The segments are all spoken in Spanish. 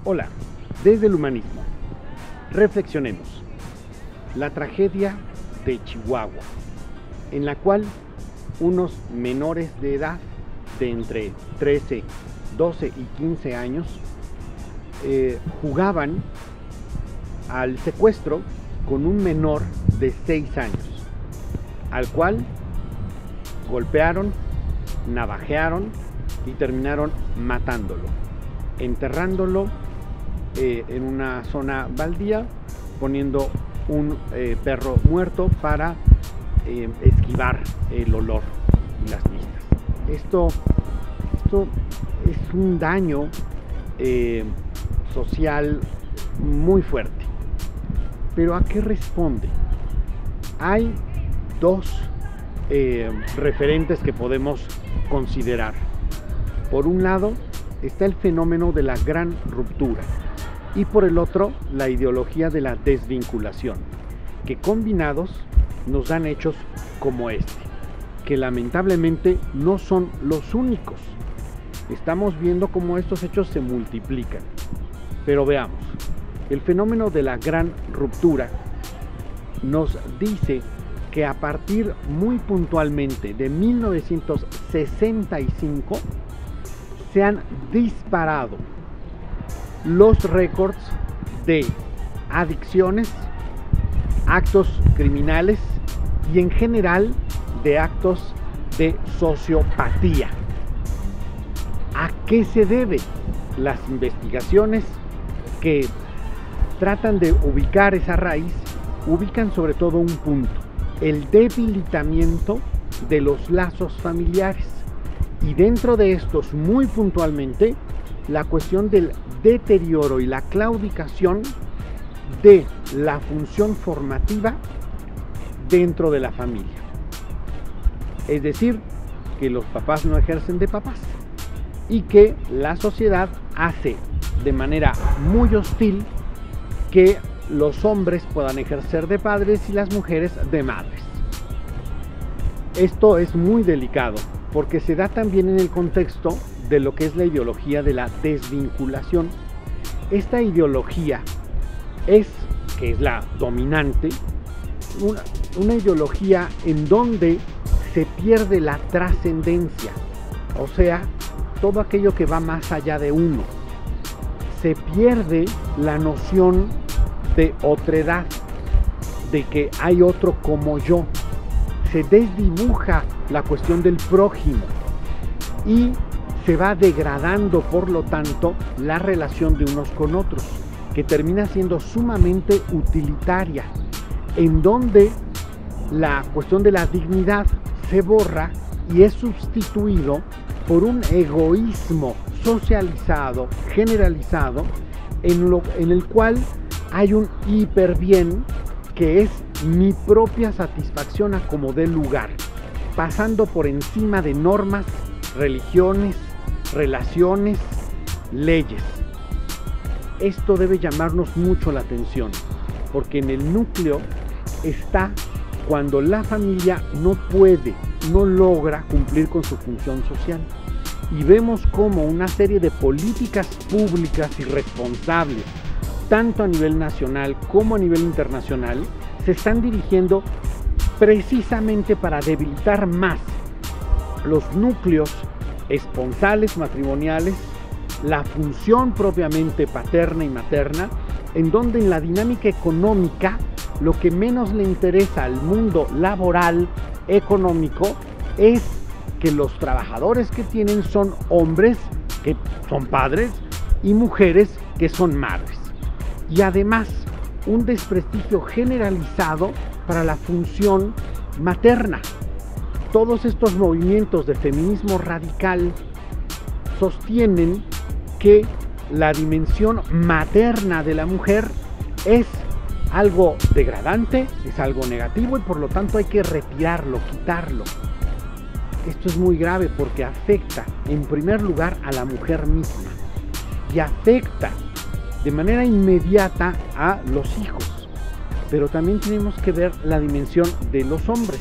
Hola, desde el humanismo, reflexionemos. La tragedia de Chihuahua, en la cual unos menores de edad de entre 13, 12 y 15 años jugaban al secuestro con un menor de 6 años, al cual golpearon, navajearon y terminaron matándolo, enterrándolo en una zona baldía, poniendo un perro muerto para esquivar el olor y las vistas. Esto es un daño social muy fuerte. Pero ¿a qué responde? Hay dos referentes que podemos considerar. Por un lado está el fenómeno de la gran ruptura y por el otro la ideología de la desvinculación, que combinados nos dan hechos como este, que lamentablemente no son los únicos. Estamos viendo cómo estos hechos se multiplican. Pero veamos, el fenómeno de la gran ruptura nos dice que a partir muy puntualmente de 1965 se han disparado los récords de adicciones, actos criminales y en general de actos de sociopatía. ¿A qué se debe? Las investigaciones que tratan de ubicar esa raíz ubican sobre todo un punto: el debilitamiento de los lazos familiares, y dentro de estos muy puntualmente la cuestión del deterioro y la claudicación de la función formativa dentro de la familia. Es decir, que los papás no ejercen de papás y que la sociedad hace de manera muy hostil que los hombres puedan ejercer de padres y las mujeres de madres. Esto es muy delicado porque se da también en el contexto de lo que es la ideología de la desvinculación. Esta ideología que es la dominante, una ideología en donde se pierde la trascendencia, o sea, todo aquello que va más allá de uno. Se pierde la noción de otredad, de que hay otro como yo. Se desdibuja la cuestión del prójimo y se va degradando, por lo tanto, la relación de unos con otros, que termina siendo sumamente utilitaria, en donde la cuestión de la dignidad se borra y es sustituido por un egoísmo socializado, generalizado, en el cual hay un hiperbién que es mi propia satisfacción a como dé lugar, pasando por encima de normas, religiones, relaciones, leyes. Esto debe llamarnos mucho la atención, porque en el núcleo está cuando la familia no puede, no logra cumplir con su función social. Y vemos como una serie de políticas públicas irresponsables, tanto a nivel nacional como a nivel internacional, se están dirigiendo precisamente para debilitar más los núcleos esponsales, matrimoniales, la función propiamente paterna y materna, en donde en la dinámica económica lo que menos le interesa al mundo laboral, económico, es que los trabajadores que tienen son hombres que son padres y mujeres que son madres. Y además un desprestigio generalizado para la función materna. Todos estos movimientos de feminismo radical sostienen que la dimensión materna de la mujer es algo degradante, es algo negativo y por lo tanto hay que retirarlo, quitarlo. Esto es muy grave porque afecta en primer lugar a la mujer misma y afecta de manera inmediata a los hijos. Pero también tenemos que ver la dimensión de los hombres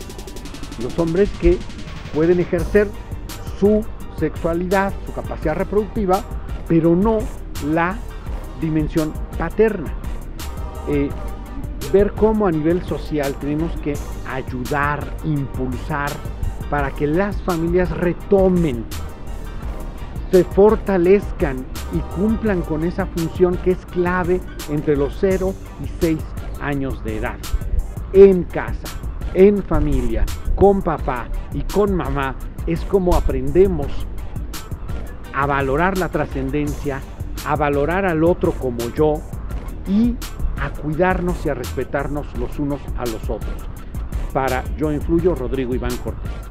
que pueden ejercer su sexualidad, su capacidad reproductiva, pero no la dimensión paterna. Ver cómo a nivel social tenemos que ayudar, impulsar para que las familias retomen, se fortalezcan y cumplan con esa función que es clave entre los 0 y 6 años de edad. En casa, en familia, con papá y con mamá, es como aprendemos a valorar la trascendencia, a valorar al otro como yo y a cuidarnos y a respetarnos los unos a los otros. Para Yo Influyo, Rodrigo Iván Cortés.